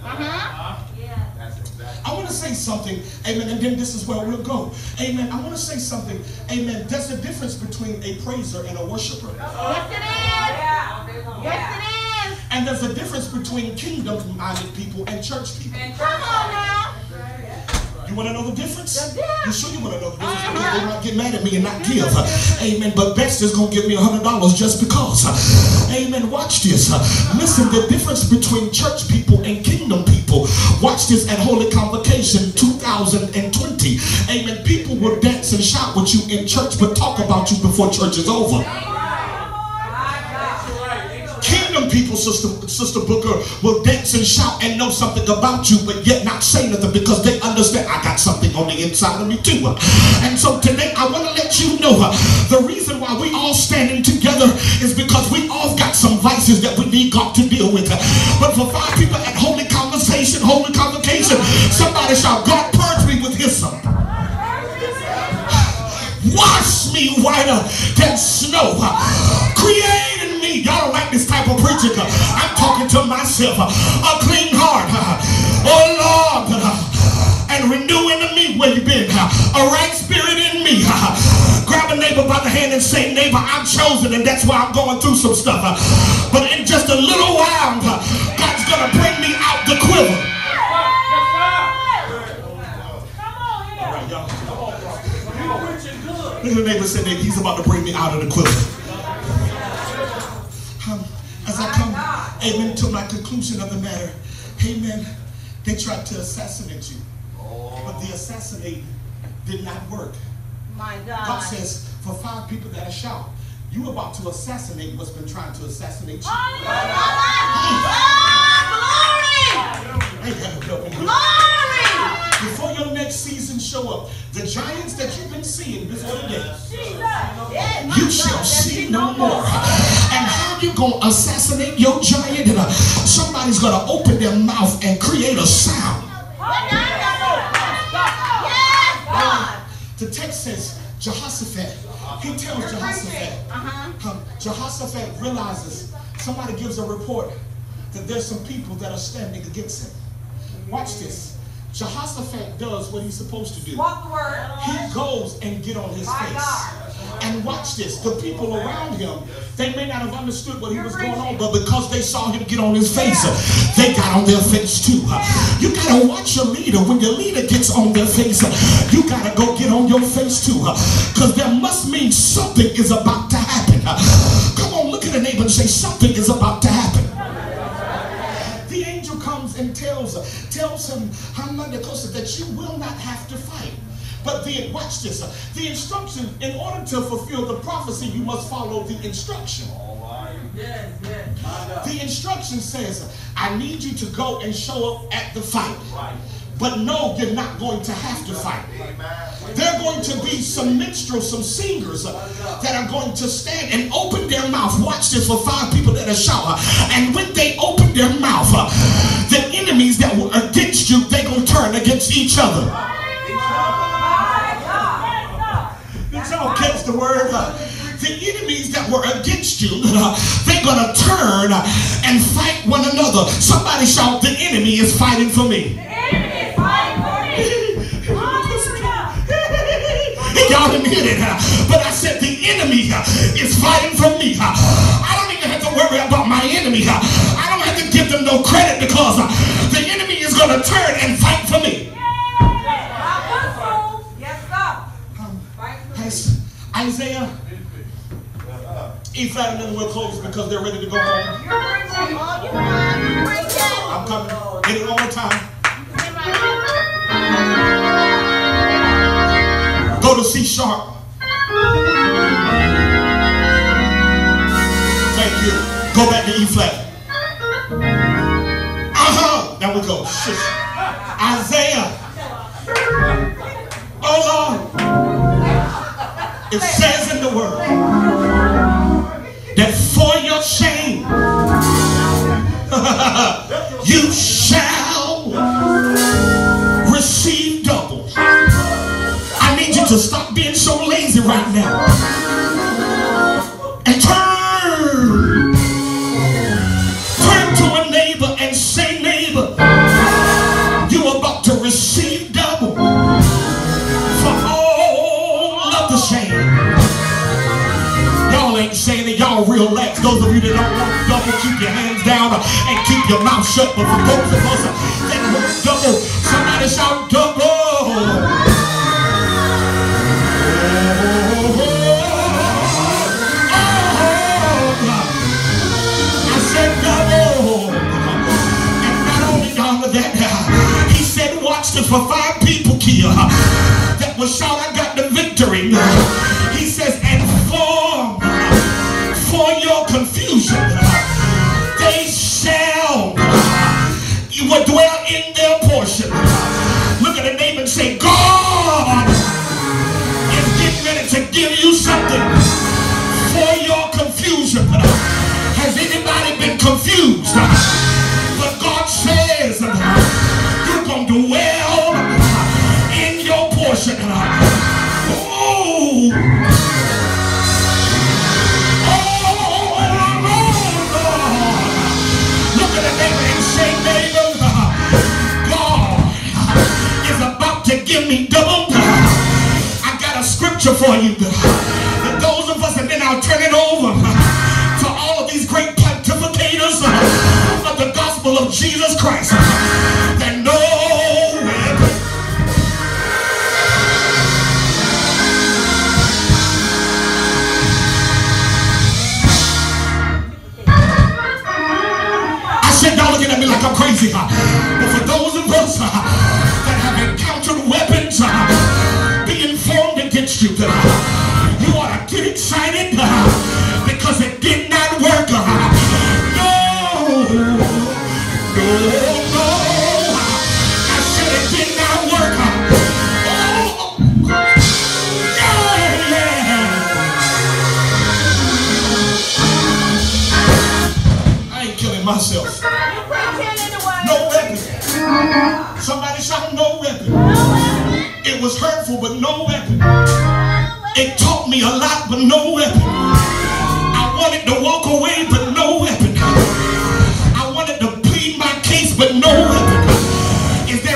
I want to say something, amen, and then this is where we'll go. Amen. I want to say something, amen. There's a difference between a praiser and a worshiper. Yes, it is. Yes, it is. And there's a difference between kingdom-minded people and church people. Come on now. You want to know the difference? You sure you want to know the difference? Because they might get mad at me and not give. Amen. But Baxter's going to give me $100 just because. Amen. Watch this. Listen, the difference between church people and kingdom people. Watch this at Holy Convocation 2020. Amen. People will dance and shout with you in church, but talk about you before church is over. Kingdom people, Sister Booker, will dance and shout and know something about you, but yet not say nothing because they understand I got something on the inside of me too. And so today I want to let you know the reason why we all standing together is because we all got some vices that we need God to deal with. But for 5 people at Holy Convocation, somebody shout, God purge me with hyssop. Wash me whiter than snow. Create in me. Y'all don't like this type of preaching. I'm talking to myself. A clean heart. Oh Lord. And renew in me where you been. A right spirit in me. Grab a neighbor by the hand and say, neighbor, I'm chosen and that's why I'm going through some stuff. But in just a little while, God's going to bring me out the quiver. Look at the neighbor said, he's about to bring me out of the quiver. As I come, amen, to my conclusion of the matter, amen, they tried to assassinate you. But the assassinating did not work. My God. God says, for 5 people that are shout, you about to assassinate what's been trying to assassinate you. Glory! Before your next season show up, the giants that you've been seeing before today, you shall see no more. And how you going to assassinate your giant? Somebody's going to open their mouth and create a sound. The text says, Jehoshaphat, he tells Jehoshaphat, Jehoshaphat realizes, somebody gives a report that there's some people that are standing against him. Watch this. Jehoshaphat does what he's supposed to do. He goes and get on his face. And watch this. The people around him, they may not have understood what he was going on, but because they saw him get on his face, they got on their face too. You got to watch your leader. When your leader gets on their face, you got to go get on your face too. Because there must mean something is about to happen. Come on, look at the neighbor and say, something is about to happen. The angel comes and tells him, that you will not have to fight. But then, watch this. The instruction, in order to fulfill the prophecy, you must follow the instruction. The instruction says, I need you to go and show up at the fight. But no, you're not going to have to fight. There are going to be some minstrels, some singers that are going to stand and open their mouth. Watch this for 5 people that are shout. And when they open their mouth, the enemies that were against you, they're going to turn against each other. Did y'all catch the word? The enemies that were against you, they're going to turn and fight one another. Somebody shout, the enemy is fighting for me. Y'all didn't hear it, but I said the enemy is fighting for me. I don't even have to worry about my enemy. I don't have to give them no credit because the enemy is going to turn and fight for me. Isaiah, E-flat, and then we'll close because they're ready to go home. I'm coming. Get it one more time. Go to C sharp. Thank you. Go back to E flat. Now we go. Shush. Isaiah. Oh Lord. It says in the word that for your shame you shall receive double. I need you to stop being so lazy right now and turn to a neighbor and say, neighbor, your hands down and keep your mouth shut. But for those of us that work double, somebody shout double. I said double. And not only all of that, he said, watch this, for 5 people killed that will shout, I got the victory. He says, and for your confusion, they shall, you will dwell in their portion. Look at the neighbor and say, God is getting ready to give you something for your confusion. Has anybody been confused? But God says, you're going to dwell in your portion. Give me double. I got a scripture for you. And those of us, and then I'll turn it over to all of these great pontificators of the gospel of Jesus Christ that know it. I said, y'all looking at me like I'm crazy. But for those of us that have encountered weapons being formed against you, you ought to get excited because it did not work. No. I said it did not work. I ain't killing myself. No weapon. Somebody shout no weapon. It was hurtful, but no weapon. It taught me a lot, but no weapon. I wanted to walk away, but no weapon. I wanted to plead my case, but no weapon. Is there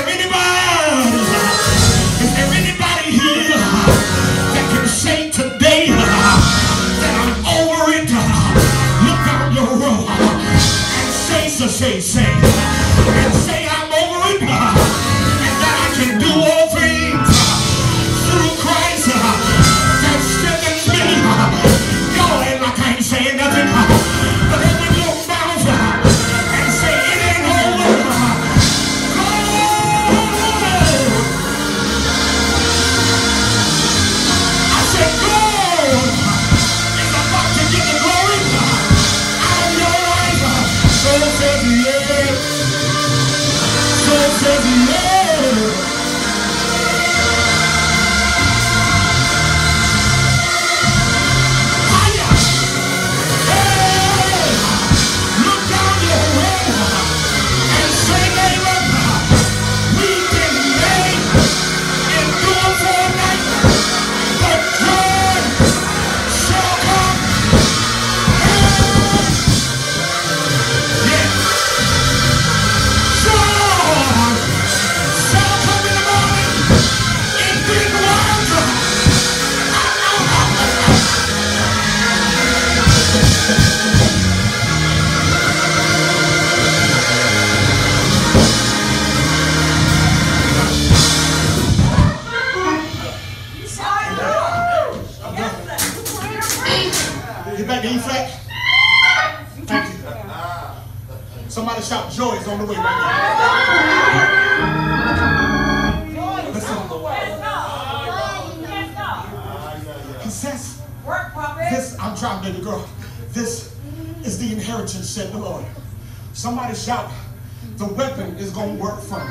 anybody here that can say today that I'm over it? Look down your row and say, and say I'm over it, and that I can do all things through Christ that strengthens me. Y'all ain't like I ain't saying nothing, but open your mouth and say it ain't over. I said God is about to get the glory out of your life. So says yes. So says yes. Get back to E flat. Thank you. Somebody shout joy is on the way right now. Listen. He says, this, I'm trying, baby girl. This is the inheritance, said the Lord. Somebody shout, the weapon is going to work for me.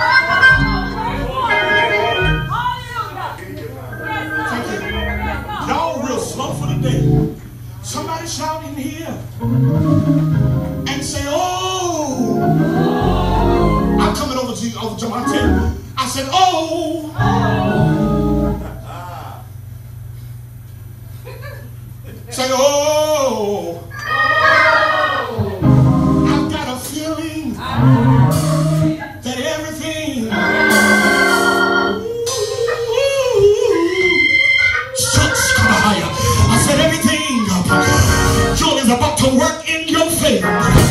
Thank you. Y'all real slow for the day. Somebody shout in here and say, oh. I'm coming over to my tent. I said, oh. Say, oh. I've got a feeling that everything shucks, I said everything, joy is about to work in your favor.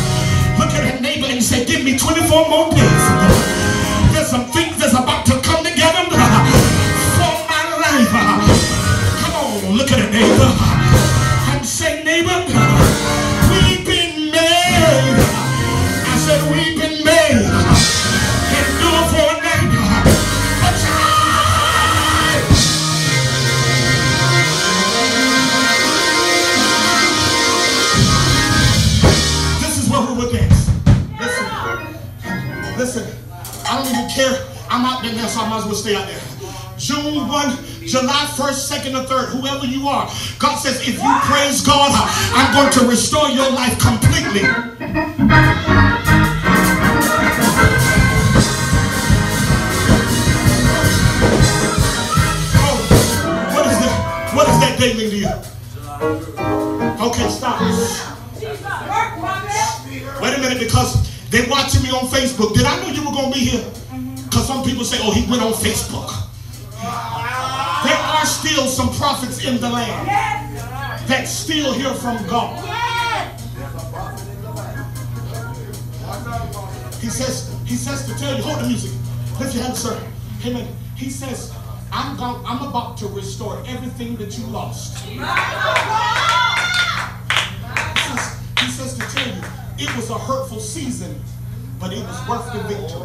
24 more days. There's some things that's about to come together for my life. Come on, look at it, neighbor, and say, neighbor, we've been made. I said, we've been made. Endure for a night, a time. This is where we will dance. Listen, I don't even care. I'm out there now, so I might as well stay out there. June 1, July 1st, 2nd, or 3rd, whoever you are, God says, if you praise God, I'm going to restore your life completely. Oh, what does that date mean to you? Okay, stop. Wait a minute, because they're watching me on Facebook. Did I know you were going to be here? Because some people say, oh, he went on Facebook. There are still some prophets in the land that still hear from God. He says to tell you, hold the music. Lift your hands, sir. Amen. He says, I'm about to restore everything that you lost. He says to tell you, it was a hurtful season, but it was worth the victory.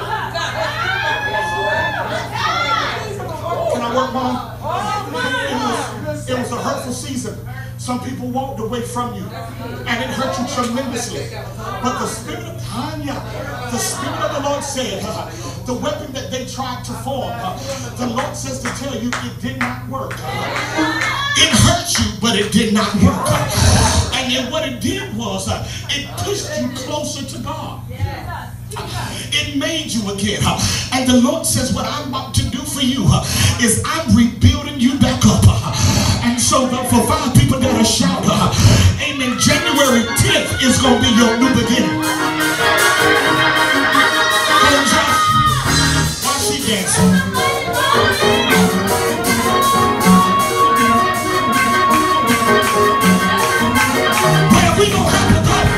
Can I work, Mom? It was a hurtful season. Some people walked away from you, and it hurt you tremendously. But the Spirit of the Lord said, the weapon that they tried to form, the Lord says to tell you, it did not work. It hurt you, but it did not work. And then what it did was, it pushed you closer to God. It made you again. And the Lord says, what I'm about to do for you is I'm rebuilding you back up. And so for 5 people that are shouting, amen, January 10th is going to be your new beginning. Why she dancing? Where we going to have to go?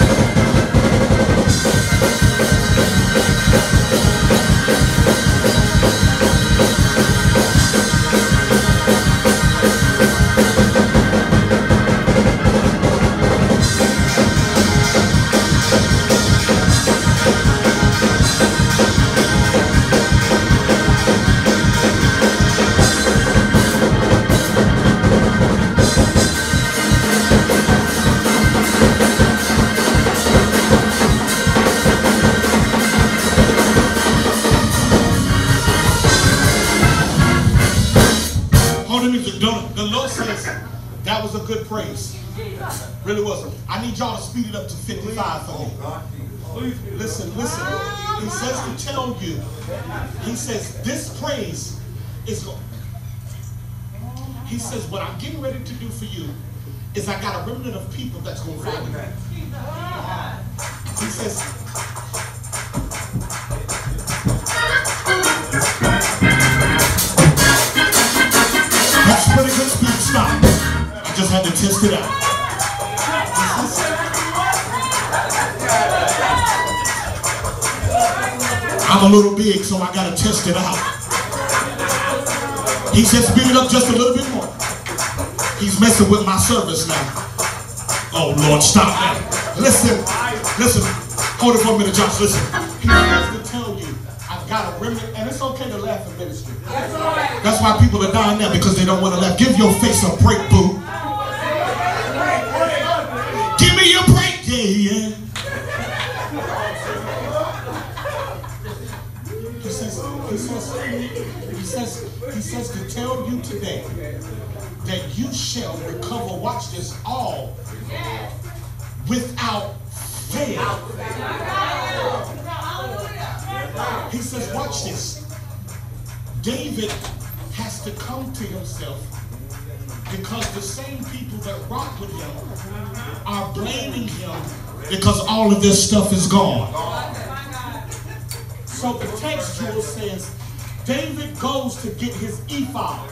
The Lord says that was a good praise. Really wasn't. I need y'all to speed it up to 55 for me. Listen. He says to tell you, he says this praise is going. He says what I'm getting ready to do for you is I got a remnant of people that's going to follow you. He says, that's pretty good speed. Stop. I just had to test it out. I'm a little big, so I got to test it out. He said speed it up just a little bit more. He's messing with my service now. Oh, Lord, stop that. Listen. Hold it for a minute, Josh. Listen. He wants to tell you, I've got a remnant, and it's okay to laugh in ministry. That's why people are dying now, because they don't want to laugh. Give your face a break, boo. Give me your break, yeah. He says to tell you today that you shall recover, watch this, all without fail. He says, watch this. David has to come to himself because the same people that rock with him are blaming him because all of this stuff is gone. So the text, Jewel, says, David goes to get his ephod.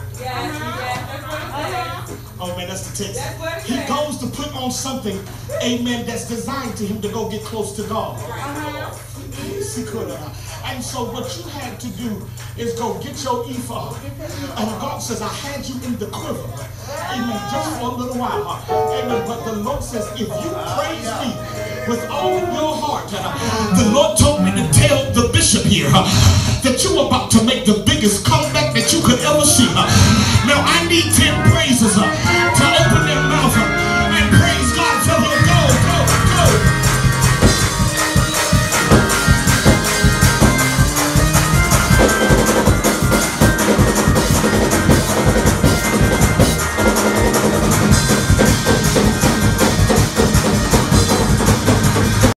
Oh man, that's the text. He goes to put on something, amen, that's designed to him to go get close to God. And so what you had to do is go get your ephod. And God says, I had you in the quiver. Amen. Just for a little while. Amen. But the Lord says, if you praise me with all your heart, the Lord told me to tell the bishop here that you're about to make the biggest comeback that you could ever see. Now I need 10